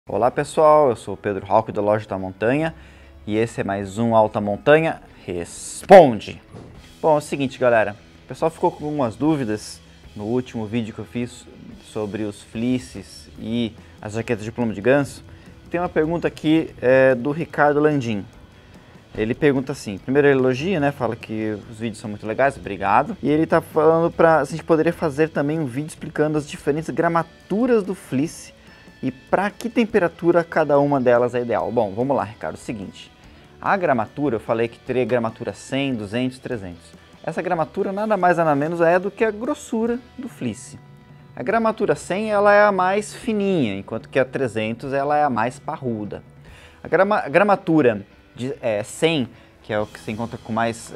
Olá pessoal, eu sou o Pedro Rauch da Loja da Montanha e esse é mais um Alta Montanha Responde. Bom, é o seguinte galera, o pessoal ficou com algumas dúvidas no último vídeo que eu fiz sobre os fleeces e as jaquetas de plumo de ganso. Tem uma pergunta aqui do Ricardo Landim. Ele pergunta assim, primeiro ele elogia, né, fala que os vídeos são muito legais, obrigado. E ele tá falando se a gente poderia fazer também um vídeo explicando as diferentes gramaturas do fleece e para que temperatura cada uma delas é ideal. Bom, vamos lá, Ricardo, é o seguinte. A gramatura, eu falei que teria gramatura 100, 200, 300. Essa gramatura nada mais nada menos é do que a grossura do fleece. A gramatura 100 ela é a mais fininha, enquanto que a 300 ela é a mais parruda. A gramatura de 100, que é o que se encontra com mais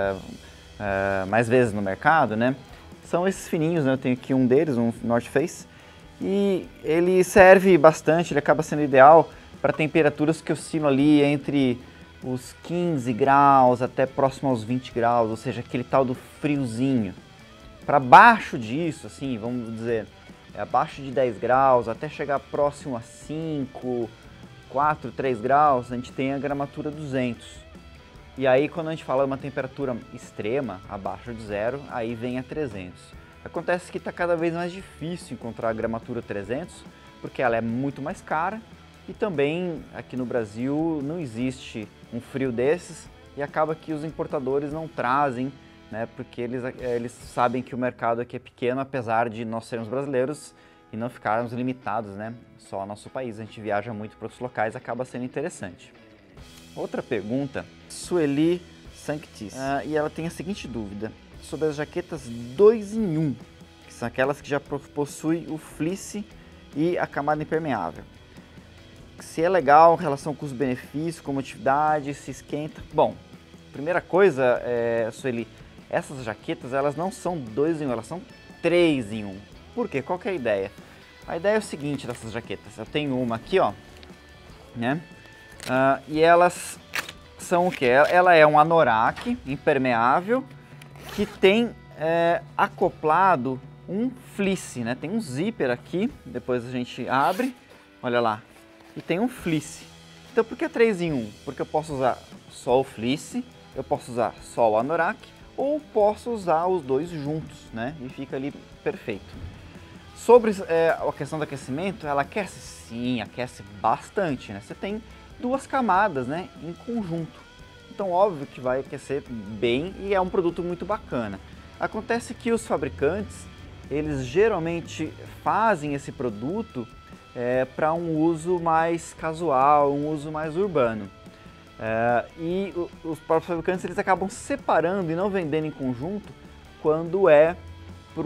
vezes no mercado, né? São esses fininhos, né? Eu tenho aqui um deles, um North Face, e ele serve bastante, ele acaba sendo ideal para temperaturas que oscilam ali entre os 15 graus até próximo aos 20 graus, ou seja, aquele tal do friozinho. Para baixo disso, assim, vamos dizer, abaixo de 10 graus, até chegar próximo a 5, 4, 3 graus, a gente tem a gramatura 200. E aí quando a gente fala uma temperatura extrema, abaixo de zero, aí vem a 300. Acontece que está cada vez mais difícil encontrar a gramatura 300, porque ela é muito mais cara e também aqui no Brasil não existe um frio desses e acaba que os importadores não trazem, né, porque eles sabem que o mercado aqui é pequeno, apesar de nós sermos brasileiros e não ficarmos limitados, né, só ao nosso país. A gente viaja muito para outros locais, acaba sendo interessante. Outra pergunta, Sueli Sanctis, e ela tem a seguinte dúvida sobre as jaquetas 2 em 1, que são aquelas que já possuem o fleece e a camada impermeável. Se é legal em relação custo-benefício, comodidade, se esquenta. Bom, primeira coisa, Sueli, essas jaquetas elas não são 2 em 1, elas são 3 em 1. Por quê? Qual que é a ideia? A ideia é o seguinte dessas jaquetas. Eu tenho uma aqui, ó, né? E elas são o que? Ela é um anorak impermeável que tem acoplado um fleece, né? Tem um zíper aqui, depois a gente abre, olha lá, e tem um fleece. Então por que 3 em 1? Porque eu posso usar só o fleece, eu posso usar só o anorak, ou posso usar os dois juntos, né? E fica ali perfeito. Sobre a questão do aquecimento, ela aquece? Sim, aquece bastante, né? Você tem 2 camadas, né, em conjunto. Então, óbvio que vai aquecer bem e é um produto muito bacana. Acontece que os fabricantes, eles geralmente fazem esse produto para um uso mais casual, um uso mais urbano. E os próprios fabricantes, eles acabam separando e não vendendo em conjunto quando é para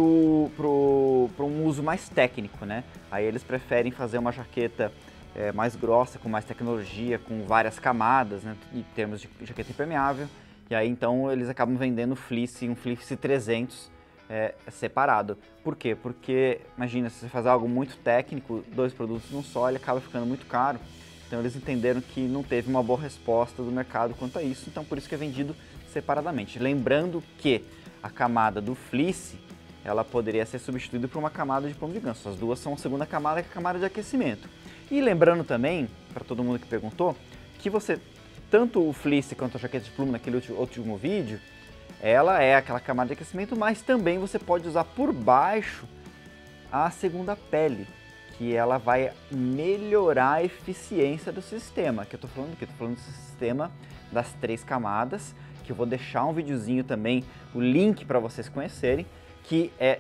um uso mais técnico, né? Aí eles preferem fazer uma jaqueta mais grossa, com mais tecnologia, com várias camadas, né, em termos de jaqueta impermeável. E aí então eles acabam vendendo fleece, um fleece 300 separado. Por quê? Porque imagina, se você fazer algo muito técnico, 2 produtos num só, ele acaba ficando muito caro. Então eles entenderam que não teve uma boa resposta do mercado quanto a isso, então por isso que é vendido separadamente. Lembrando que a camada do fleece, ela poderia ser substituída por uma camada de plumo de ganso. As duas são a segunda camada, que é a camada de aquecimento. E lembrando também, para todo mundo que perguntou, que tanto o fleece quanto a jaqueta de plumo naquele último vídeo, ela é aquela camada de aquecimento, mas também você pode usar por baixo a segunda pele, que ela vai melhorar a eficiência do sistema. Que eu estou falando aqui? Estou falando do sistema das 3 camadas, que eu vou deixar um videozinho também, o link para vocês conhecerem, que é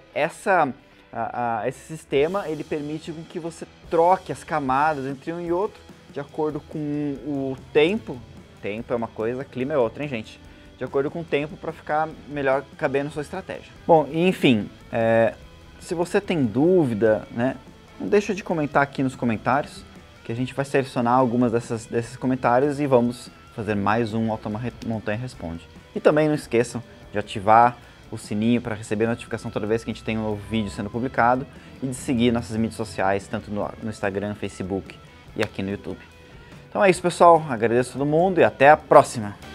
esse sistema, ele permite que você troque as camadas entre um e outro de acordo com o tempo. Tempo é uma coisa, clima é outra, hein, gente? De acordo com o tempo para ficar melhor cabendo na sua estratégia. Bom, enfim, se você tem dúvida, né, não deixa de comentar aqui nos comentários, que a gente vai selecionar algumas desses comentários e vamos fazer mais um Alta Montanha Responde. E também não esqueçam de ativar o sininho para receber notificação toda vez que a gente tem um novo vídeo sendo publicado e de seguir nossas mídias sociais, tanto no Instagram, Facebook e aqui no YouTube. Então é isso, pessoal. Agradeço a todo mundo e até a próxima!